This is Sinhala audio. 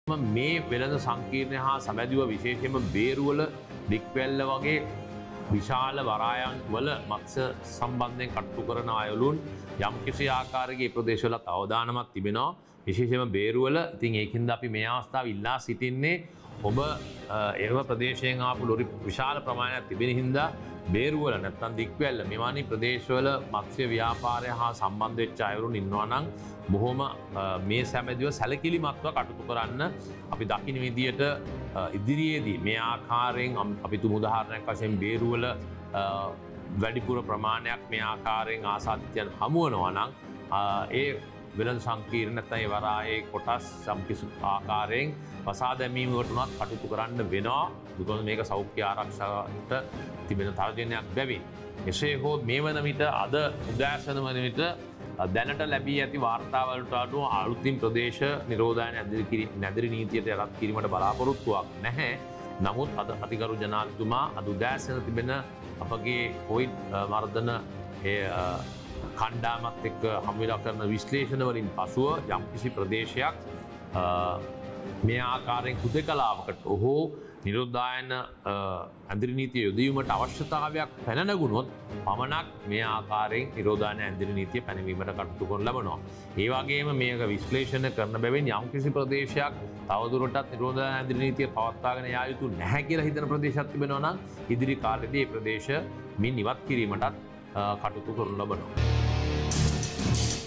මේ වෙළඳ සංකීර්ණය හා සමැදිව විශේෂයෙන්ම බේරුවල දික්වැල්ල වගේ විශාල වරායන් වල මත්ස්‍ය සම්බන්ධයෙන් කටයුතු කරන අයලුන් යම්කිසි ආකාරයක ප්‍රදේශවලත් අවදානමක් තිබෙනවා. විශේෂයෙන්ම බේරුවල. ඉතින් ඒකින්ද අපි මේ අවස්ථාවේ ඉල්ලා සිටින්නේ ඔබ එම ප්‍රදේශයෙන් ආපු ලොරි විශාල ප්‍රමාණයක් තිබෙන හින්දා බේරුවල නැත්නම් දික්වැල්ල මෙවැනි ප්‍රදේශවල මත්ස්‍ය ව්‍යාපාරය හා සම්බන්ධ වෙච්ච අයවරුන් ඉන්නවා නම් බොහොම මේ සැමැදිව සැලකිලිමත්ව කටයුතු කරන්න අපි දකින්න විදියට ඉදිරියේදී මේ ආකාරයෙන් අපි තුමු උදාහරණයක් වශයෙන් බේරුවල වැඩිපුර ප්‍රමාණයක් මේ ආකාරයෙන් ආසාදිතයන් හමු වෙනවා නම් ඒ වෙළඳ සංකීර්ණ නැත්නම් ඒ වරායේ කොටස් සම්කිසු ආකාරයෙන් වසා දැමීමකට උනත් කටයුතු කරන්න වෙනවා. මොකද මේක සෞඛ්‍ය ආරක්ෂාවට තිබෙන තර්ජනයක් බැවින්. එසේ හෝ මේ වන විට අද උදෑසන වන විට දැනට ලැබී ඇති වාර්තාවලට අනුව අලුතින් ප්‍රදේශ නිරෝධායන නැදිරි නීතියට යටත් කිරීමට බලාපොරොත්තුවක් නැහැ. නමුත් අද අතිගරු ජනාධිපතිතුමා අද උදෑසන තිබෙන අපගේ කොවිඩ් මර්ධන කණ්ඩායමත් එක්ක හමුවෙලා කරන විශ්ලේෂණ වලින් පසුව යම්කිසි ප්‍රදේශයක් මේ ආකාරයෙන් හුදකලාවකට හෝ නිරෝධායන ඇඳිරි නීතිය යොදවීමට අවශ්‍යතාවයක් පැන නැගුණොත් පමණක් මේ ආකාරයෙන් නිරෝධායන ඇඳිරි නීතිය පැනවීමට කටයුතු කරන ලබනවා. ඒ වගේම මේක විශ්ලේෂණය කරන බැවින් යම්කිසි ප්‍රදේශයක් තවදුරටත් නිරෝධායන ඇඳිරි නීතිය පවත්වාගෙන යා යුතු නැහැ කියලා හිතන ප්‍රදේශයක් තිබෙනවා නම් ඉදිරි කාලෙදී මේ ප්‍රදේශ මින් ඉවත් කිරීමටත් කටයුතු කරනු ලබනවා.